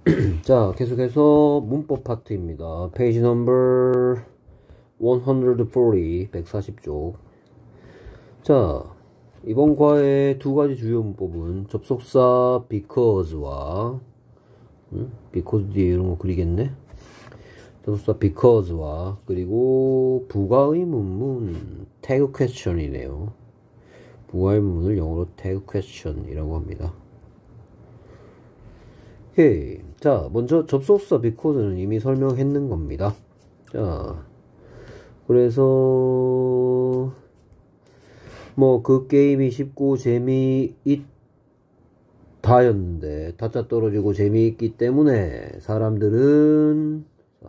자, 계속해서 문법 파트입니다. 페이지 넘버 140, 140쪽. 자, 이번 과의 두 가지 주요 문법은 접속사 because와 because 뒤에 이런 거 그리겠네? 접속사 because와 그리고 부가의문문 tag question이네요. 부가의문문을 영어로 tag question이라고 합니다. 오케이. 자, 먼저 접속사 because는 이미 설명했는 겁니다. 자, 그래서 뭐 그 게임이 쉽고 재미있다였는데 다짜 떨어지고 재미있기 때문에 사람들은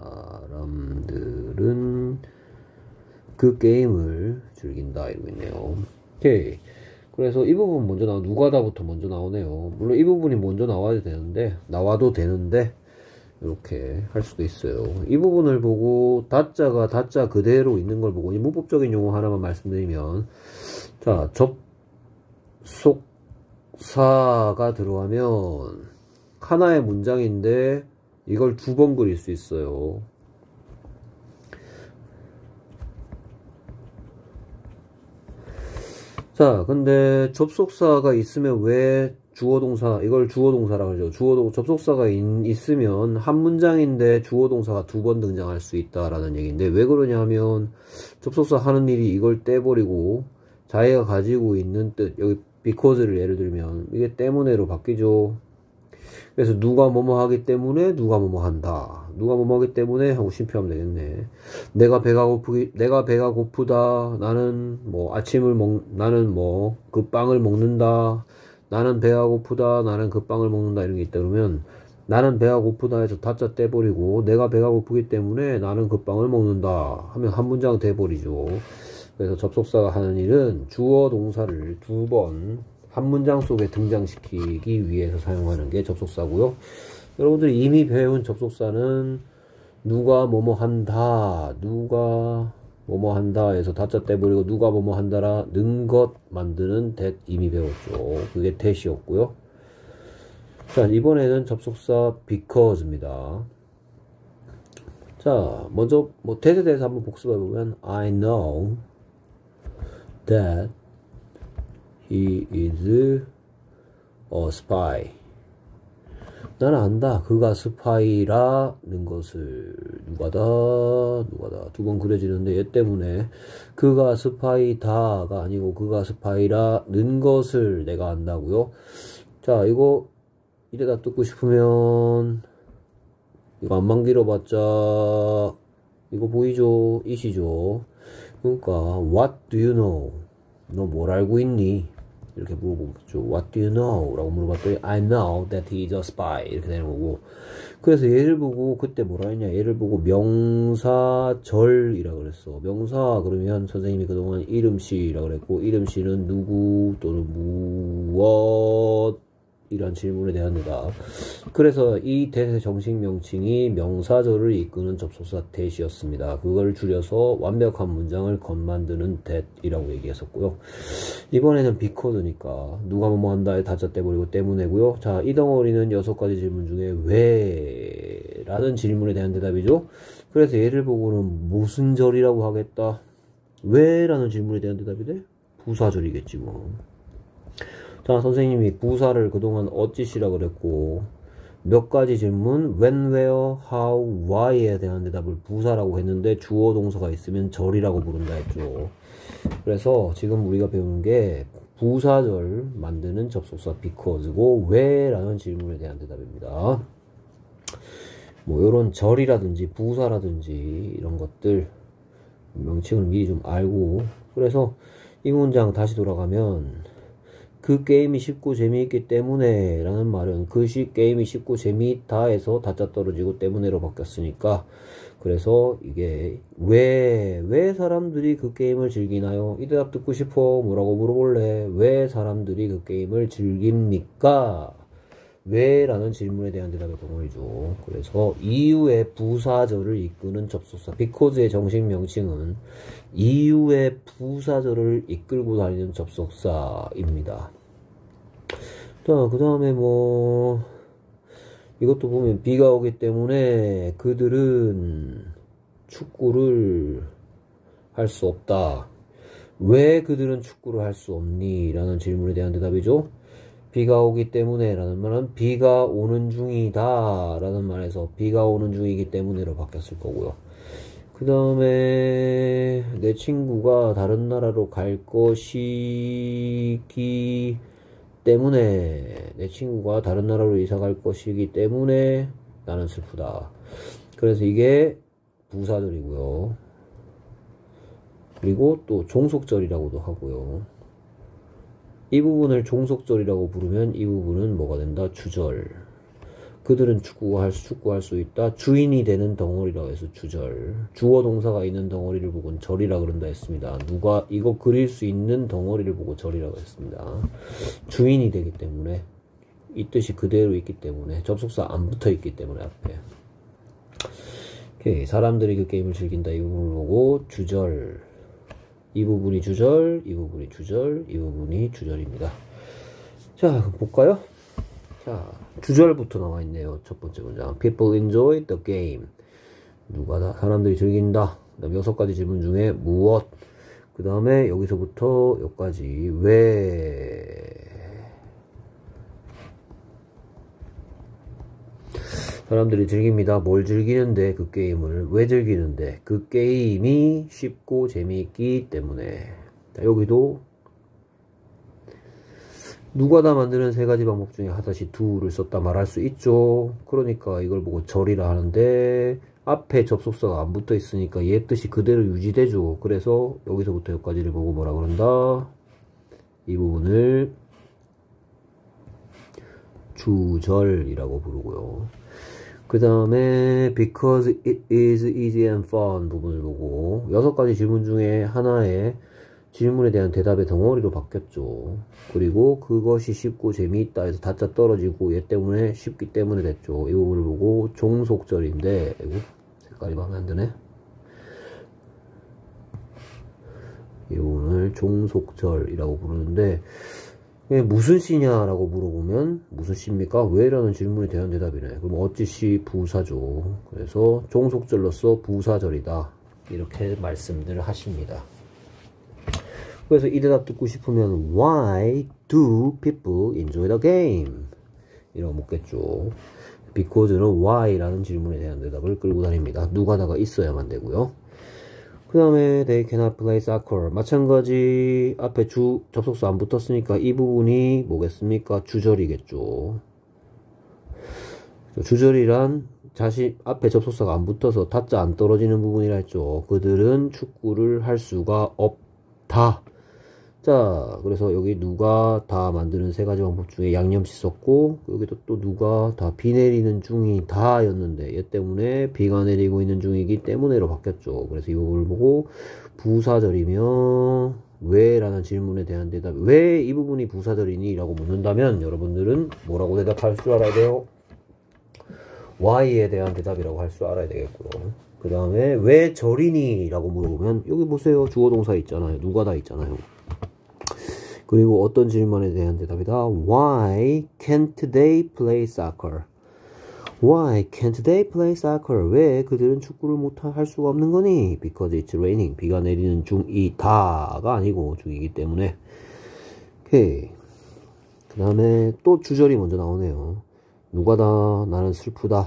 그 게임을 즐긴다 이러고 있네요. 오케이. 그래서 이 부분 먼저 누가다부터 먼저 나오네요. 물론 이 부분이 먼저 나와도 되는데 이렇게 할 수도 있어요. 이 부분을 보고 다짜가 다짜 그대로 있는 걸 보고 이 문법적인 용어 하나만 말씀드리면, 자, 접속사가 들어가면 하나의 문장인데 이걸 두 번 그릴 수 있어요. 자, 근데 접속사가 있으면 왜 이걸 주어동사라고 하죠. 접속사가 있으면 한 문장인데 주어동사가 두 번 등장할 수 있다라는 얘기인데, 왜 그러냐면 접속사 하는 일이 이걸 떼버리고 자기가 가지고 있는 뜻, 여기 because를 예를 들면 이게 때문에로 바뀌죠. 그래서 누가 뭐뭐 하기 때문에 누가 뭐뭐 한다. 누가 뭐뭐 하기 때문에 하고 심표하면 되겠네. 내가 배가 고프다. 나는 그 빵을 먹는다. 나는 배가 고프다. 나는 그 빵을 먹는다. 이런 게 있다 그러면 나는 배가 고프다 해서 다짜 떼버리고 내가 배가 고프기 때문에 나는 그 빵을 먹는다 하면 한 문장 돼버리죠. 그래서 접속사가 하는 일은 주어 동사를 두 번 한 문장 속에 등장시키기 위해서 사용하는 게 접속사고요. 여러분들이 이미 배운 접속사는 누가 뭐뭐 한다, 해서 다짜 떼버리고 누가 뭐뭐 한다라는 것 만드는 that 이미 배웠죠. 그게 that이었고요. 자, 이번에는 접속사 because입니다. 자, 먼저 that에 대해서 한번 복습해보면 I know that he is a spy. 나는 안다. 그가 스파이라는 것을. 누가다. 두 번 그려지는데 얘 때문에 그가 스파이다가 아니고 그가 스파이라는 것을 내가 안다고요. 자, 이거 이래다 뜯고 싶으면 이거 안만 길어봤자 이거 보이죠? it이죠. 그러니까 what do you know? 너 뭘 알고 있니? 이렇게 물어보겠죠. What do you know? 라고 물어봤더니 I know that he is a spy. 이렇게 되는 거고. 그래서 얘를 보고 그때 뭐라 했냐. 얘를 보고 명사절이라고 그랬어. 명사 그러면 선생님이 그동안 이름씨라고 그랬고, 이름씨는 누구 또는 무엇 이란 질문에 대한 데다. 그래서 이 that의 정식 명칭이 명사절을 이끄는 접속사 that이었습니다. 그걸 줄여서 완벽한 문장을 건만드는 that이라고 얘기했었고요. 이번에는 because니까 누가 뭐뭐 한다에 다짜 떼버리고 때문에고요. 자, 이 덩어리는 6가지 질문 중에 왜? 라는 질문에 대한 대답이죠. 그래서 얘를 보고는 무슨 절이라고 하겠다. 왜? 라는 질문에 대한 대답이 돼? 부사절이겠지 뭐. 자, 선생님이 부사를 그동안 어찌시라 그랬고, 몇 가지 질문, when, where, how, why에 대한 대답을 부사라고 했는데 주어 동사가 있으면 절이라고 부른다 했죠. 그래서 지금 우리가 배우는 게 부사절 만드는 접속사 because고 왜라는 질문에 대한 대답입니다. 뭐 요런 절이라든지 부사라든지 이런 것들 명칭을 미리 좀 알고, 그래서 이 문장 다시 돌아가면 그 게임이 쉽고 재미있기 때문에 라는 말은 게임이 쉽고 재미있다 해서 다짜 떨어지고 때문에로 바뀌었으니까, 그래서 이게 왜 사람들이 그 게임을 즐기나요? 이 대답 듣고 싶어. 뭐라고 물어볼래? 왜 사람들이 그 게임을 즐깁니까? 왜? 라는 질문에 대한 대답의 덩어리죠. 그래서 이유의 부사절을 이끄는 접속사 because의 정식 명칭은 이유의 부사절을 이끌고 다니는 접속사입니다. 자, 그 다음에 이것도 보면 비가 오기 때문에 그들은 축구를 할 수 없다. 왜 그들은 축구를 할 수 없니? 라는 질문에 대한 대답이죠. 비가 오기 때문에 라는 말은 비가 오는 중이다 라는 말에서 비가 오는 중이기 때문에로 바뀌었을 거고요. 그 다음에 내 친구가 다른 나라로 갈 것이기 때문에 내 친구가 다른 나라로 이사 갈 것이기 때문에 나는 슬프다. 그래서 이게 부사절이고요. 그리고 또 종속절이라고도 하고요. 이 부분을 종속절이라고 부르면 이 부분은 뭐가 된다? 주절. 그들은 축구할 수 있다. 주인이 되는 덩어리라고 해서 주절. 주어 동사가 있는 덩어리를 보고 절이라 그런다 했습니다. 누가 이거 그릴 수 있는 덩어리를 보고 절이라고 했습니다. 주인이 되기 때문에 이 뜻이 그대로 있기 때문에 접속사 안 붙어 있기 때문에 앞에. 오케이. 사람들이 그 게임을 즐긴다. 이 부분을 보고 주절. 이 부분이 주절, 이 부분이 주절, 이 부분이 주절입니다. 자, 볼까요? 자, 주절부터 나와 있네요. 첫 번째 문장. People enjoy the game. 사람들이 즐긴다. 그 다음 6가지 질문 중에 무엇. 그 다음에 여기서부터 여기까지 왜. 사람들이 즐깁니다. 뭘 즐기는데? 그 게임을. 왜 즐기는데? 그 게임이 쉽고 재미있기 때문에. 자, 여기도 누가 다 만드는 3가지 방법 중에 하다시 do를 썼다 말할 수 있죠. 그러니까 이걸 보고 절이라 하는데 앞에 접속사가 안 붙어 있으니까 얘 뜻이 그대로 유지되죠. 그래서 여기서부터 여기까지를 보고 뭐라 그런다? 이 부분을 주절이라고 부르고요. 그 다음에 because it is easy and fun 부분을 보고 6가지 질문 중에 하나의 질문에 대한 대답의 덩어리로 바뀌었죠. 그리고 그것이 쉽고 재미있다 해서 다짜 떨어지고 얘 때문에 쉽기 때문에 됐죠. 이 부분을 보고 종속절인데 색깔이 마음에 안 드네. 이 부분을 종속절이라고 부르는데 무슨 시냐라고 물어보면 무슨 시입니까? 왜? 라는 질문에 대한 대답이네. 그럼 어찌시 부사죠. 그래서 종속절로서 부사절이다. 이렇게 말씀들을 하십니다. 그래서 이 대답 듣고 싶으면 Why do people enjoy the game? 이라고 묻겠죠. Because는 why라는 질문에 대한 대답을 끌고 다닙니다. 누가다가 있어야만 되고요. 그 다음에 they cannot play soccer. 마찬가지 앞에 접속사 안 붙었으니까 이 부분이 뭐겠습니까? 주절이겠죠. 주절이란 앞에 접속사가 안 붙어서 다짜 안 떨어지는 부분이라 했죠. 그들은 축구를 할 수가 없다. 자, 그래서 여기 누가 다 만드는 3가지 방법 중에 양념시 썼고, 여기도 또 누가 다 비 내리는 중이다 였는데 얘 때문에 비가 내리고 있는 중이기 때문에로 바뀌었죠. 그래서 이 부분을 보고 부사절이며 왜? 라는 질문에 대한 대답. 왜 이 부분이 부사절이니? 라고 묻는다면 여러분들은 뭐라고 대답할 줄 알아야 돼요? why에 대한 대답이라고 할 줄 알아야 되겠고요. 그 다음에 왜 절이니? 라고 물어보면 여기 보세요. 주어동사 있잖아요. 누가 다 있잖아요. 그리고 어떤 질문에 대한 대답이다. Why can't they play soccer? Why can't they play soccer? 왜 그들은 축구를 할 수가 없는 거니? Because it's raining. 비가 내리는 중이다가 아니고 중이기 때문에. 오케이. 그 다음에 또 주절이 먼저 나오네요. 누가다 나는 슬프다.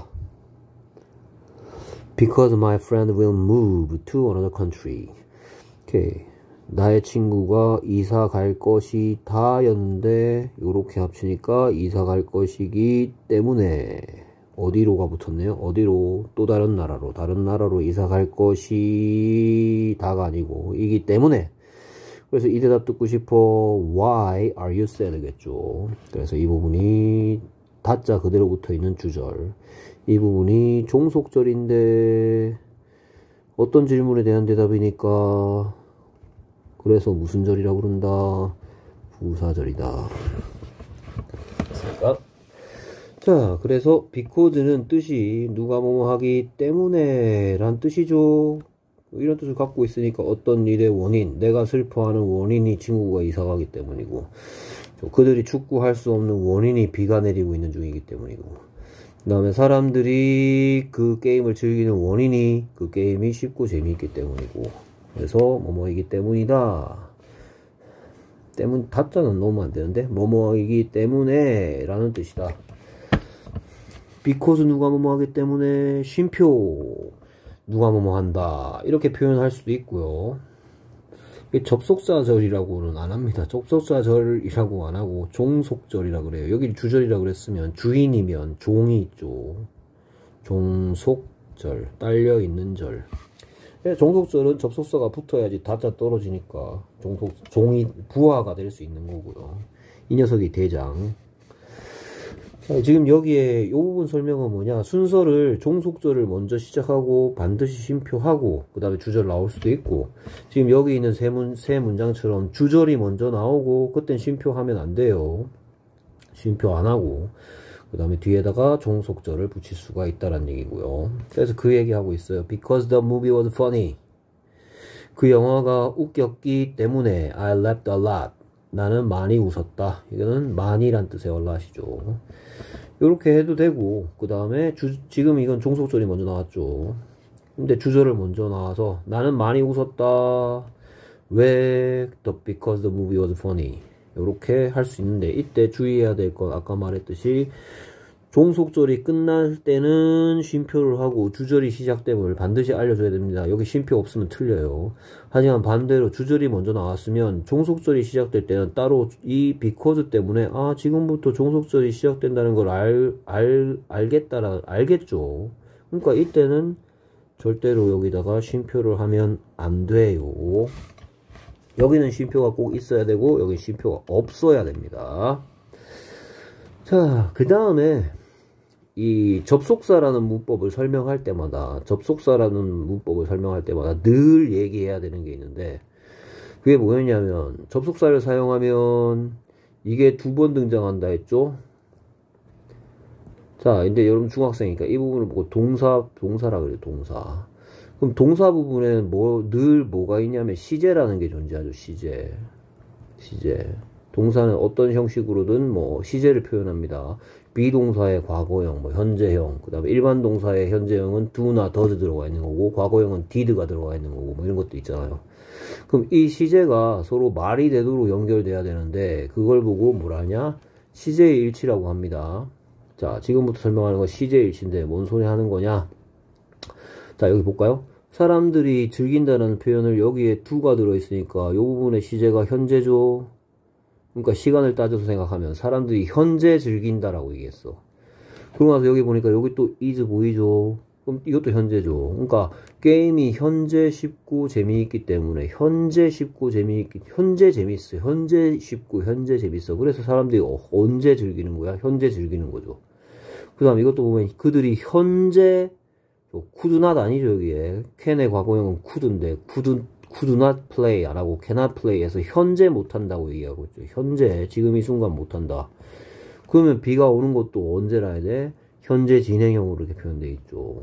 Because my friend will move to another country. 오케이. 나의 친구가 이사 갈 것이다 였는데 요렇게 합치니까 이사 갈 것이기 때문에 어디로가 붙었네요. 어디로? 또 다른 나라로 이사 갈 것이다가 아니고 이기 때문에. 그래서 이 대답 듣고 싶어. Why are you sad? 겠죠. 그래서 이 부분이 다짜 그대로 붙어 있는 주절. 이 부분이 종속절인데 어떤 질문에 대한 대답이니까 그래서 무슨 절이라고 부른다? 부사절이다. 됐습니까? 자, 그래서 because는 뜻이 누가 뭐뭐 하기 때문에 란 뜻이죠. 이런 뜻을 갖고 있으니까 어떤 일의 원인, 내가 슬퍼하는 원인이 친구가 이사가기 때문이고, 그들이 축구할 수 없는 원인이 비가 내리고 있는 중이기 때문이고, 그 다음에 사람들이 그 게임을 즐기는 원인이 그 게임이 쉽고 재미있기 때문이고, 그래서 뭐뭐이기 때문이다. 다자는 넣으면 안 되는데, 뭐뭐이기 때문에 라는 뜻이다. because 누가 뭐뭐 하기 때문에, 쉼표 누가 뭐뭐 한다, 이렇게 표현할 수도 있고요. 접속사절이라고는 안 합니다. 접속사절이라고 안 하고 종속절이라 그래요. 여기 주절이라 그랬으면 주인이면 종이 있죠. 종속절, 딸려 있는 절. 종속절은 접속사가 붙어야지 다자 떨어지니까 종이 부하가 될 수 있는 거고요. 이 녀석이 대장. 자, 지금 여기에 이 부분 설명은 뭐냐, 순서를 종속절을 먼저 시작하고 반드시 쉼표하고 그 다음에 주절 나올 수도 있고, 지금 여기 있는 세 문장처럼 주절이 먼저 나오고 그땐 쉼표하면 안 돼요. 쉼표 안 하고 그 다음에 뒤에다가 종속절을 붙일 수가 있다는 얘기고요. 그래서 그 얘기하고 있어요. Because the movie was funny. 그 영화가 웃겼기 때문에 I laughed a lot. 나는 많이 웃었다. 이거는 많이란 뜻의 얼라시죠. 이렇게 해도 되고, 그 다음에 지금 이건 종속절이 먼저 나왔죠. 근데 주절을 먼저 나와서 나는 많이 웃었다. 왜? Because the movie was funny. 이렇게 할 수 있는데, 이때 주의해야 될 건 아까 말했듯이 종속절이 끝날 때는 쉼표를 하고 주절이 시작됨을 반드시 알려줘야 됩니다. 여기 쉼표 없으면 틀려요. 하지만 반대로 주절이 먼저 나왔으면 종속절이 시작될 때는 따로 이 because 때문에 지금부터 종속절이 시작된다는 걸 알겠죠. 그러니까 이때는 절대로 여기다가 쉼표를 하면 안 돼요. 여기는 쉼표가 꼭 있어야 되고 여기 쉼표가 없어야 됩니다. 자, 그 다음에 이 접속사라는 문법을 설명할 때마다 늘 얘기해야 되는 게 있는데, 그게 뭐였냐면, 접속사를 사용하면 이게 2번 등장한다 했죠. 자, 근데 여러분 중학생이니까 이 부분을 보고 동사라 그래요. 동사. 그럼 동사 부분에는 늘 뭐가 있냐면 시제라는 게 존재하죠. 시제. 동사는 어떤 형식으로든 시제를 표현합니다. 비동사의 과거형, 현재형, 그 다음에 일반 동사의 현재형은 do나 does 들어가 있는 거고, 과거형은 did가 들어가 있는 거고, 이런 것도 있잖아요. 그럼 이 시제가 서로 말이 되도록 연결돼야 되는데, 그걸 보고 뭐라 하냐? 시제의 일치라고 합니다. 자, 지금부터 설명하는 건 시제의 일치인데, 뭔 소리 하는 거냐? 자, 여기 볼까요? 사람들이 즐긴다는 표현을 여기에 do가 들어있으니까, 이 부분의 시제가 현재죠. 그러니까 시간을 따져서 생각하면 사람들이 현재 즐긴다라고 얘기했어. 그러고 나서 여기 보니까 여기 또 is 보이죠. 그럼 이것도 현재죠. 그러니까 게임이 현재 쉽고 재미있기 때문에 현재 쉽고 현재 재밌어. 현재 쉽고 현재 재밌어. 그래서 사람들이 언제 즐기는 거야? 현재 즐기는 거죠. 그 다음 이것도 보면 그들이 현재 could not 아니죠. 여기에 can의 과거형은 could인데 could not play 안 하고 cannot play 해서 현재 못한다고 얘기하고 있죠. 현재, 지금 이 순간 못한다. 그러면 비가 오는 것도 언제라 해야 돼? 현재 진행형으로 이렇게 표현되어 있죠.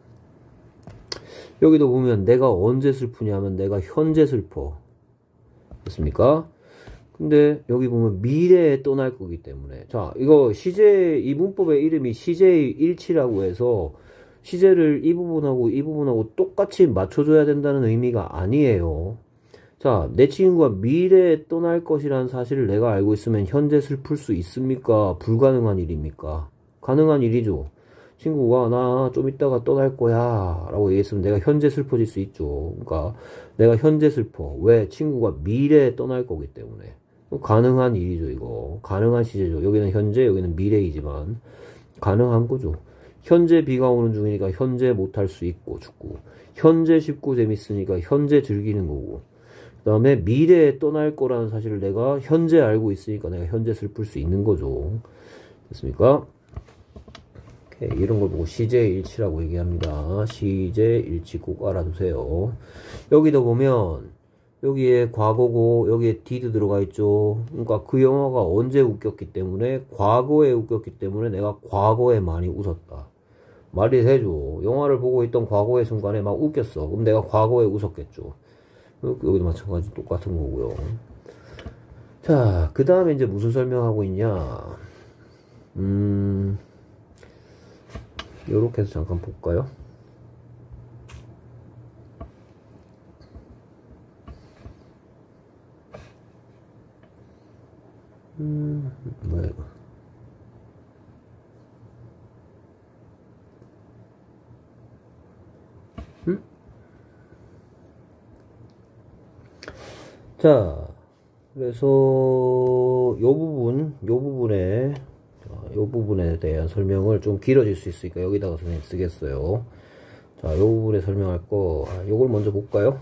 여기도 보면 내가 언제 슬프냐면 내가 현재 슬퍼. 됐습니까? 근데 여기 보면 미래에 떠날 거기 때문에, 자, 이거 이 문법의 이름이 시제의 일치라고 해서 시제를 이 부분하고 똑같이 맞춰줘야 된다는 의미가 아니에요. 자, 내 친구가 미래에 떠날 것이라는 사실을 내가 알고 있으면 현재 슬플 수 있습니까? 불가능한 일입니까? 가능한 일이죠. 친구가 나 좀 이따가 떠날 거야 라고 얘기했으면 내가 현재 슬퍼질 수 있죠. 그러니까 내가 현재 슬퍼. 왜? 친구가 미래에 떠날 거기 때문에. 가능한 일이죠. 이거 가능한 시제죠. 여기는 현재, 여기는 미래이지만 가능한 거죠. 현재 비가 오는 중이니까 현재 못할 수 있고, 축구. 현재 쉽고 재밌으니까 현재 즐기는 거고. 그 다음에 미래에 떠날 거라는 사실을 내가 현재 알고 있으니까 내가 현재 슬플 수 있는 거죠. 됐습니까? 오케이. 이런 걸 보고 시제의 일치라고 얘기합니다. 시제 일치 꼭 알아두세요. 여기도 보면 여기에 과거고 여기에 did 들어가 있죠. 그러니까 그 영화가 언제 웃겼기 때문에, 과거에 웃겼기 때문에 내가 과거에 많이 웃었다. 말이 되죠. 영화를 보고 있던 과거의 순간에 막 웃겼어. 그럼 내가 과거에 웃었겠죠. 여기도 마찬가지 똑같은 거고요. 자, 그 다음에 이제 무슨 설명하고 있냐. 요렇게 해서 잠깐 볼까요? 뭐야, 이거. 자, 그래서 요 부분에 대한 설명을 좀 길어질 수 있으니까 여기다가 선생님 쓰겠어요. 자, 요 부분에 설명할 거, 요걸 먼저 볼까요?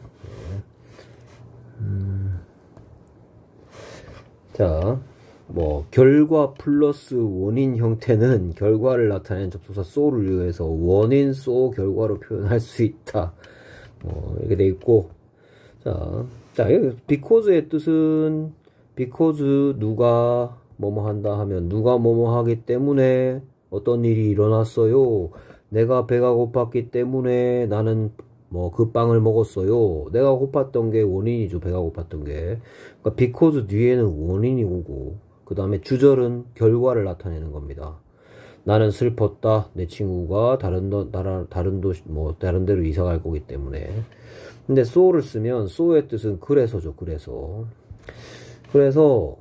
자, 뭐 결과 플러스 원인 형태는 결과를 나타내는 접속사 so를 이용해서 원인 so 결과로 표현할 수 있다. 이렇게 돼 있고, 자, 여기 because의 뜻은 because 누가 뭐뭐 한다 하면 누가 뭐뭐 하기 때문에 어떤 일이 일어났어요. 내가 배가 고팠기 때문에 나는 뭐 그 빵을 먹었어요. 내가 고팠던 게 원인이죠. 배가 고팠던 게. 그러니까 because 뒤에는 원인이 오고 그 다음에 주절은 결과를 나타내는 겁니다. 나는 슬펐다. 내 친구가 다른 데로 이사 갈 거기 때문에. 근데 so를 쓰면 so의 뜻은 그래서죠. 그래서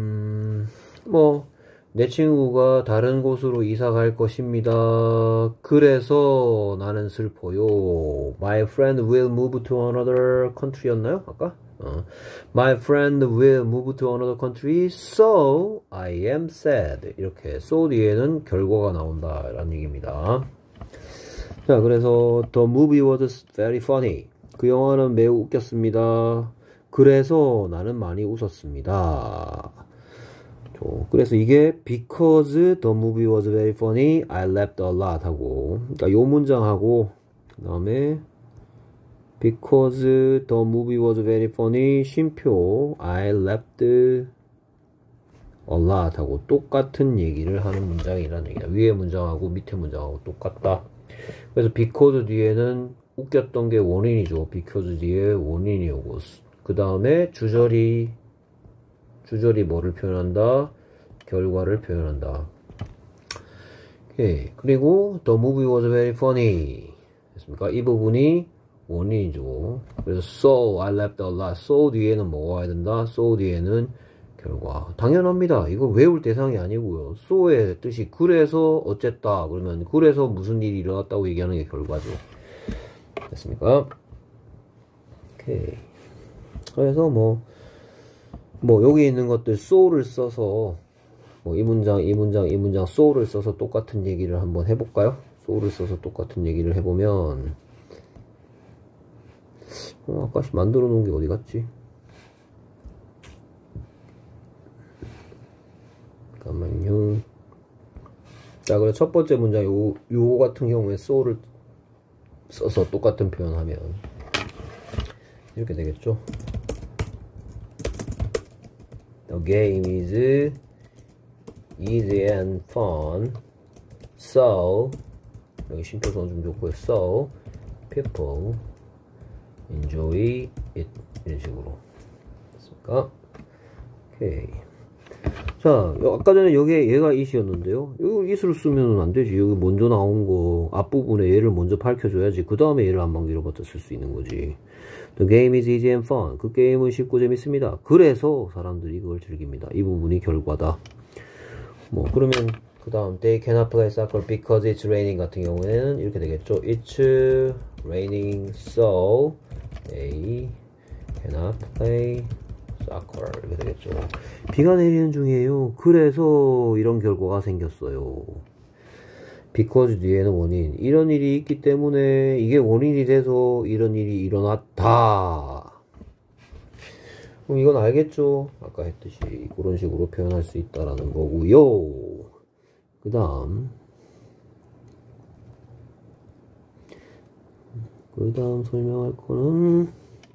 내 친구가 다른 곳으로 이사 갈 것입니다. 그래서 나는 슬퍼요. My friend will move to another country였나요? 아까? My friend will move to another country, so I am sad. 이렇게 so 뒤에는 결과가 나온다 라는 얘기입니다. 자, 그래서 The movie was very funny. 그 영화는 매우 웃겼습니다. 그래서 나는 많이 웃었습니다. 그래서 이게 because the movie was very funny, I laughed a lot 하고, 그러니까 요 문장하고 그 다음에 because the movie was very funny, 쉼표 I laughed a lot 하고 똑같은 얘기를 하는 문장이라는 얘기야. 위에 문장하고 밑에 문장하고 똑같다. 그래서 because 뒤에는 웃겼던 게 원인이죠. because 뒤에 원인이 오고, 그 다음에 주절이 뭐를 표현한다? 결과를 표현한다. 오케이. 그리고 the movie was very funny. 됐습니까? 이 부분이 원인이죠. 그래서 so I laughed a lot. so 뒤에는 뭐가 와야 된다? so 뒤에는 결과. 당연합니다. 이거 외울 대상이 아니고요. so의 뜻이 그래서 어쨌다. 그러면 그래서 무슨 일이 일어났다고 얘기하는 게 결과죠. 됐습니까? 오케이. 그래서 여기 있는 것들 so를 써서 이 문장 so를 써서 똑같은 얘기를 한번 해볼까요? so를 써서 똑같은 얘기를 해보면 아까 만들어 놓은 게 어디 갔지? 잠깐만요. 자, 그래 첫 번째 문장 요거 같은 경우에 so를 써서 똑같은 표현하면 이렇게 되겠죠? The game is easy and fun, so 여기 심표선 좀 좋고요. So people enjoy it. 이런 식으로 됐습니까? 오케이. 자, 아까 전에 얘가 it이었는데요. 이거 it을 쓰면 안 되지. 여기 먼저 나온 거 앞부분에 얘를 먼저 밝혀줘야지. 그 다음에 얘를 한 방 밀어봤자 쓸 수 있는 거지. The game is easy and fun. 그 게임은 쉽고 재밌습니다. 그래서 사람들이 그걸 즐깁니다. 이 부분이 결과다. 그러면 그 다음 they cannot play soccer because it's raining 같은 경우에는 이렇게 되겠죠. It's raining, so they cannot play soccer. 이렇게 되겠죠. 비가 내리는 중이에요. 그래서 이런 결과가 생겼어요. because 뒤에는 원인. 이런 일이 있기 때문에 이게 원인이 돼서 이런 일이 일어났다. 그럼 이건 알겠죠? 아까 했듯이 그런 식으로 표현할 수 있다라는 거고요. 그 다음 설명할 거는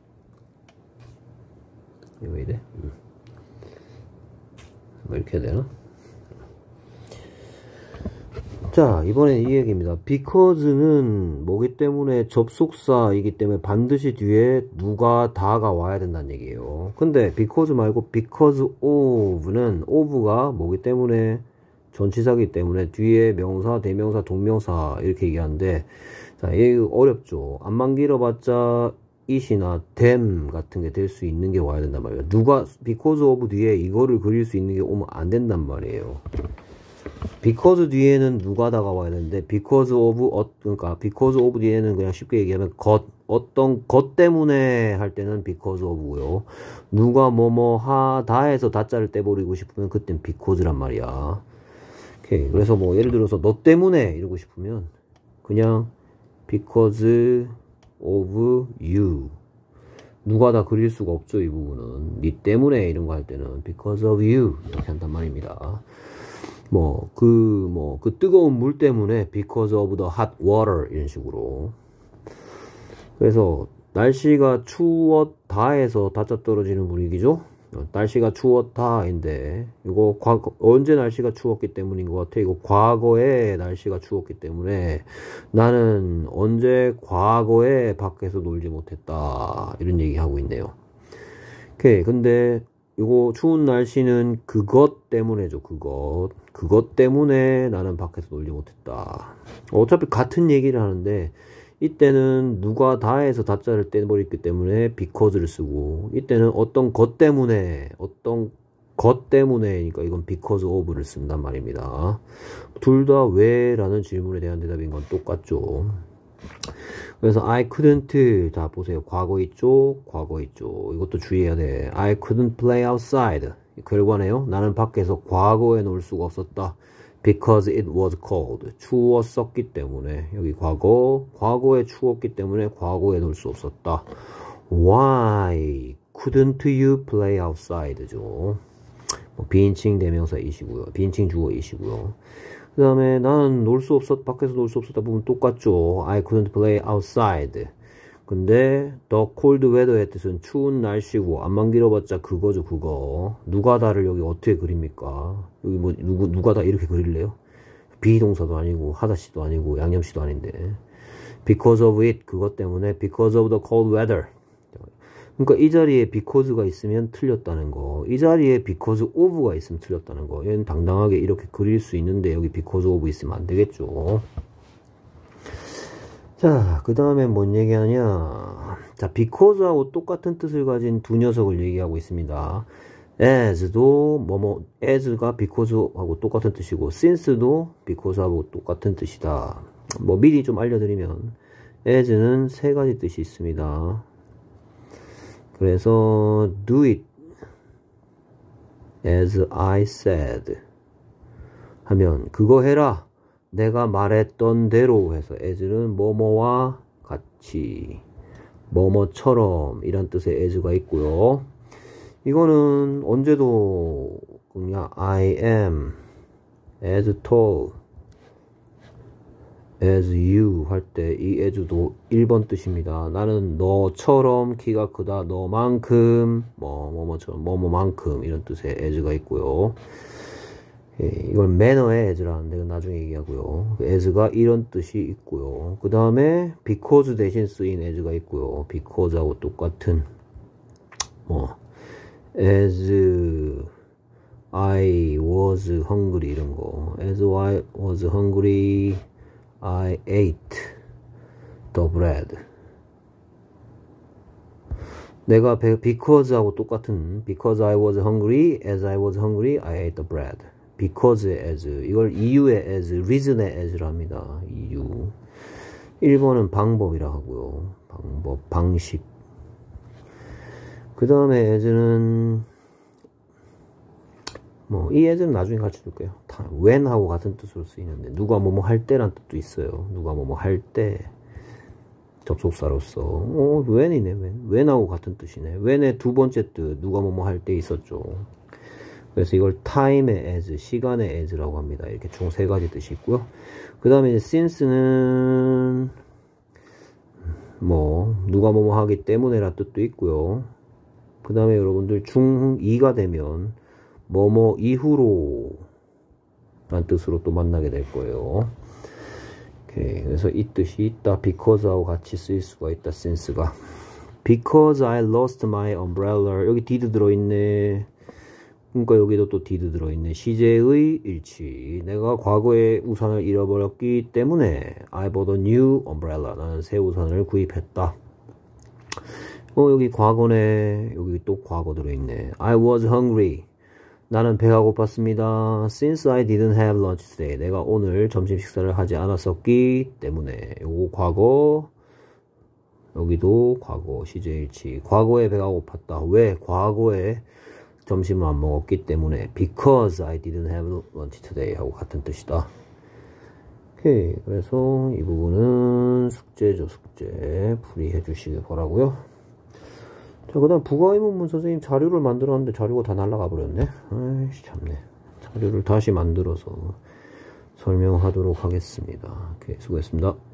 이거 왜 이래? 이렇게 해야 되나? 자, 이번엔 이 얘기입니다. because는 뭐기 때문에 접속사이기 때문에 반드시 뒤에 누가 다가 와야 된다는 얘기예요. 근데 because 말고 because of는 of가 뭐기 때문에 전치사기 때문에 뒤에 명사, 대명사, 동명사 이렇게 얘기하는데, 자, 이거 어렵죠. 안만 길어봤자 it이나 them 같은 게 될 수 있는 게 와야 된단 말이에요. 누가 because of 뒤에 이거를 그릴 수 있는 게 오면 안 된단 말이에요. because 뒤에는 누가다가 와야 되는데 because of 그러니까 because of 뒤에는 그냥 쉽게 얘기하면 어떤 것 때문에 할 때는 because of고요. 누가 뭐뭐 하다에서 다자를 떼버리고 싶으면 그땐 because란 말이야. 오케이. 그래서 뭐 예를 들어서 너 때문에 이러고 싶으면 그냥 because of you. 누가다 그릴 수가 없죠. 이 부분은 니 때문에 이런 거 할 때는 because of you 이렇게 한단 말입니다. 그 뜨거운 물 때문에 because of the hot water 이런 식으로. 그래서 날씨가 추웠다 해서 다짜 떨어지는 분위기죠. 날씨가 추웠다인데 이거 언제 날씨가 추웠기 때문인 것 같아. 이거 과거에 날씨가 추웠기 때문에 나는 언제 과거에 밖에서 놀지 못했다 이런 얘기 하고 있네요. 오케이. 근데 이거 추운 날씨는 그것 때문에죠. 그것 때문에 나는 밖에서 놀지 못했다. 어차피 같은 얘기를 하는데 이때는 누가 다해서 다자를 떼버렸기 때문에 because를 쓰고, 이때는 어떤 것 때문에 그러니까 이건 because of를 쓴단 말입니다. 둘 다 왜 라는 질문에 대한 대답인 건 똑같죠. 그래서 I couldn't, 자 보세요. 과거 있죠. 이것도 주의해야 돼. I couldn't play outside. 결과네요. 나는 밖에서 과거에 놀 수가 없었다. Because it was cold. 추웠었기 때문에. 여기 과거에 추웠기 때문에 과거에 놀 수 없었다. Why couldn't you play outside죠. 비인칭 대명사 이시고요. 비인칭 주어 이시고요. 그 다음에 나는 밖에서 놀 수 없었다 부분 똑같죠. I couldn't play outside. 근데 the cold weather의 뜻은 추운 날씨고 안만 길어봤자 그거죠. 그거. 누가다를 여기 어떻게 그립니까? 여기 뭐 누가다 이렇게 그릴래요? 비동사도 아니고 하다시도 아니고 양념시도 아닌데. Because of it, 그것 때문에. Because of the cold weather. 그러니까 이 자리에 because가 있으면 틀렸다는 거. 이 자리에 because of가 있으면 틀렸다는 거. 얘는 당당하게 이렇게 그릴 수 있는데 여기 because of 있으면 안 되겠죠. 자, 그 다음에 뭔 얘기하냐. 자, because하고 똑같은 뜻을 가진 두 녀석을 얘기하고 있습니다. as도 as가 because하고 똑같은 뜻이고 since도 because하고 똑같은 뜻이다. 미리 좀 알려드리면 as는 세 가지 뜻이 있습니다. 그래서 do it as I said 하면 그거 해라 내가 말했던 대로 해서 as는 뭐뭐와 같이 뭐뭐처럼 이란 뜻의 as가 있고요. 이거는 언제도 그냥 I am as tall as you 할 때 이 as도 1번 뜻입니다. 나는 너처럼 키가 크다. 너만큼 뭐뭐처럼 뭐뭐만큼 이런 뜻의 as가 있고요. 예, 이걸 manner의 as라는데 나중에 얘기하고요. as가 이런 뜻이 있고요. 그 다음에 because 대신 쓰인 as가 있고요. because하고 똑같은 as I was hungry 이런 거. as I was hungry I ate the bread. 내가 because하고 똑같은 because I was hungry, as I was hungry, I ate the bread. because as 이걸 이유의 as, reason의 as라 합니다. 이유. 1번은 방법이라 하고요. 방법, 방식. 그 다음에 as는 이 as는 나중에 같이 줄게요. when하고 같은 뜻으로 쓰이는데 누가 뭐뭐 할 때란 뜻도 있어요. 누가 뭐뭐 할 때 접속사로서 when이네. when하고 같은 뜻이네. when의 두 번째 뜻 누가 뭐뭐 할 때 있었죠. 그래서 이걸 time의 as, 시간의 as라고 합니다. 이렇게 총 세 가지 뜻이 있고요. 그 다음에 since는 누가 뭐뭐 하기 때문에란 뜻도 있고요. 그 다음에 여러분들 중2가 되면 뭐뭐 이후로 란 뜻으로 또 만나게 될 거예요. 오케이. 그래서 이 뜻이 있다. because하고 같이 쓰일 수가 있다. since가. Because I lost my umbrella. 여기 did 들어있네. 그러니까 여기도 또 did 들어있네. 시제의 일치. 내가 과거에 우산을 잃어버렸기 때문에 I bought a new umbrella. 나는 새 우산을 구입했다. 여기 과거네. 여기 또 과거 들어있네. I was hungry. 나는 배가 고팠습니다. Since I didn't have lunch today. 내가 오늘 점심 식사를 하지 않았었기 때문에. 요거 과거. 여기도 과거 시제일치. 과거에 배가 고팠다. 왜? 과거에 점심을 안 먹었기 때문에. Because I didn't have lunch today 하고 같은 뜻이다. 오케이. 그래서 이 부분은 숙제죠. 숙제. 풀이해 주시길 바라고요. 자, 그 다음 부가의문문 선생님 자료를 만들었는데 자료가 다 날라가 버렸네. 아이씨 참네. 자료를 다시 만들어서 설명하도록 하겠습니다. 오케이. 수고했습니다.